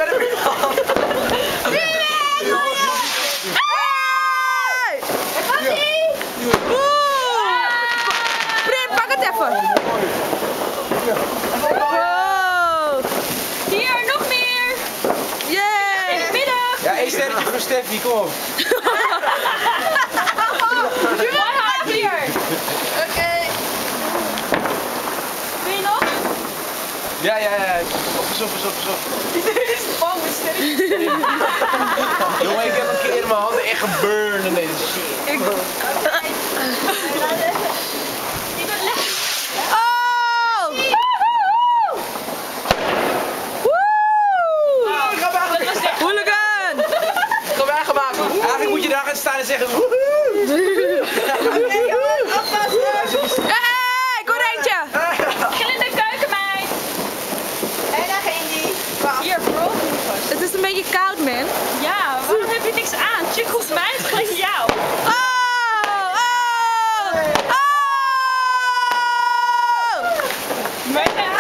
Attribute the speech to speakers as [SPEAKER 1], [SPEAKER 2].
[SPEAKER 1] bij de buurman.
[SPEAKER 2] Prim, pak het even. Wow.
[SPEAKER 3] Hier, nog meer.
[SPEAKER 2] Yeah.
[SPEAKER 3] In het midden.
[SPEAKER 1] Ja, 1 sterretje voor Steffi, kom op.
[SPEAKER 3] Hier.
[SPEAKER 2] Oké.
[SPEAKER 3] Wil je nog?
[SPEAKER 1] Ja. Pas op.
[SPEAKER 3] Iedereen is bang met sterren.
[SPEAKER 1] Jongen, ik heb een keer in mijn handen echt geburnt en deze shit.
[SPEAKER 3] Ik ben lekker.
[SPEAKER 2] Oh!
[SPEAKER 1] Ik ga hem
[SPEAKER 2] Hooligan!
[SPEAKER 1] gemaakt. Eigenlijk moet je daar gaan staan en zeggen woehoe.
[SPEAKER 2] Hey, ik hoor eentje!
[SPEAKER 3] Gillende keukenmeid.
[SPEAKER 4] En daar ging die.
[SPEAKER 3] Hier, bro.
[SPEAKER 2] Het is een beetje koud, man.
[SPEAKER 3] Ja, waarom heb je niks aan? Chick, volgens mij is het gelijk jou.
[SPEAKER 2] Oh!
[SPEAKER 3] Maar